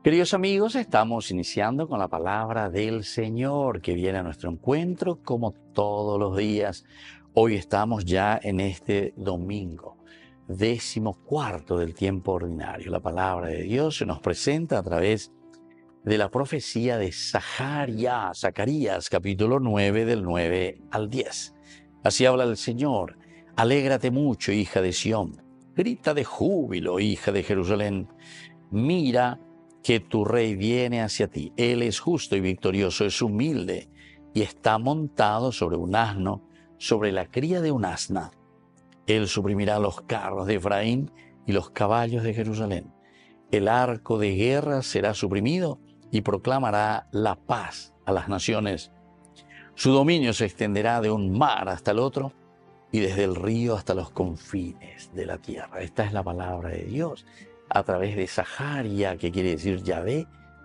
Queridos amigos, estamos iniciando con la palabra del Señor que viene a nuestro encuentro como todos los días. Hoy estamos ya en este domingo, 14º del tiempo ordinario. La palabra de Dios se nos presenta a través de la profecía de Zacarías, capítulo 9, del 9 al 10. Así habla el Señor: alégrate mucho, hija de Sión, grita de júbilo, hija de Jerusalén. Mira que tu rey viene hacia ti. Él es justo y victorioso, es humilde y está montado sobre un asno, sobre la cría de un asna. Él suprimirá los carros de Efraín y los caballos de Jerusalén. El arco de guerra será suprimido y proclamará la paz a las naciones. Su dominio se extenderá de un mar hasta el otro y desde el río hasta los confines de la tierra. Esta es la palabra de Dios a través de Zacarías, que quiere decir Yahvé,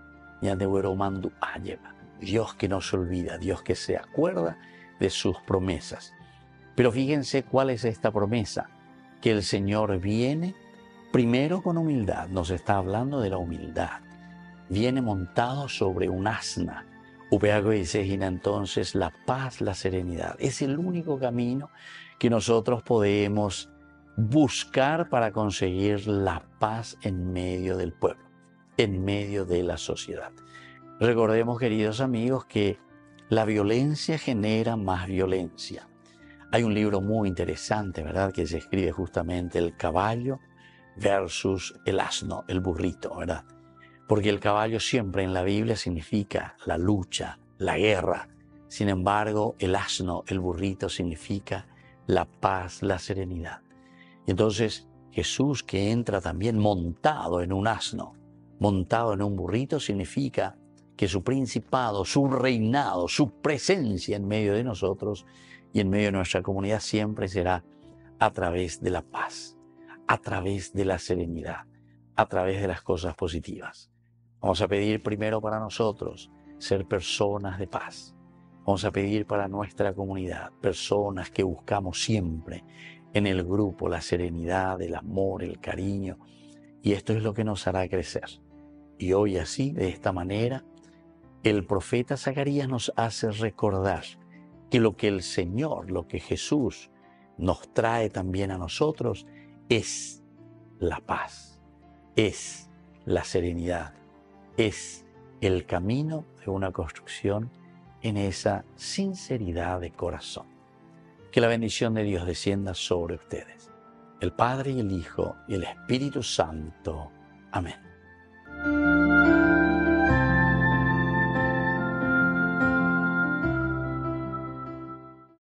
Dios que no se olvida, Dios que se acuerda de sus promesas. Pero fíjense cuál es esta promesa: que el Señor viene primero con humildad. Nos está hablando de la humildad. Viene montado sobre un asna. Entonces la paz, la serenidad. Es el único camino que nosotros podemos buscar para conseguir la paz en medio del pueblo, en medio de la sociedad. Recordemos, queridos amigos, que la violencia genera más violencia. Hay un libro muy interesante, ¿verdad?, que se escribe justamente el caballo versus el asno, el burrito, ¿verdad? Porque el caballo siempre en la Biblia significa la lucha, la guerra. Sin embargo, el asno, el burrito, significa la paz, la serenidad. Entonces, Jesús, que entra también montado en un asno, montado en un burrito, significa que su principado, su reinado, su presencia en medio de nosotros y en medio de nuestra comunidad siempre será a través de la paz, a través de la serenidad, a través de las cosas positivas. Vamos a pedir primero para nosotros ser personas de paz. Vamos a pedir para nuestra comunidad personas que buscamos siempre en el grupo la serenidad, el amor, el cariño. Y esto es lo que nos hará crecer. Y hoy así, de esta manera, el profeta Zacarías nos hace recordar que lo que el Señor, lo que Jesús nos trae también a nosotros es la paz, es la serenidad, es el camino de una construcción en esa sinceridad de corazón. Que la bendición de Dios descienda sobre ustedes, el Padre y el Hijo y el Espíritu Santo. Amén.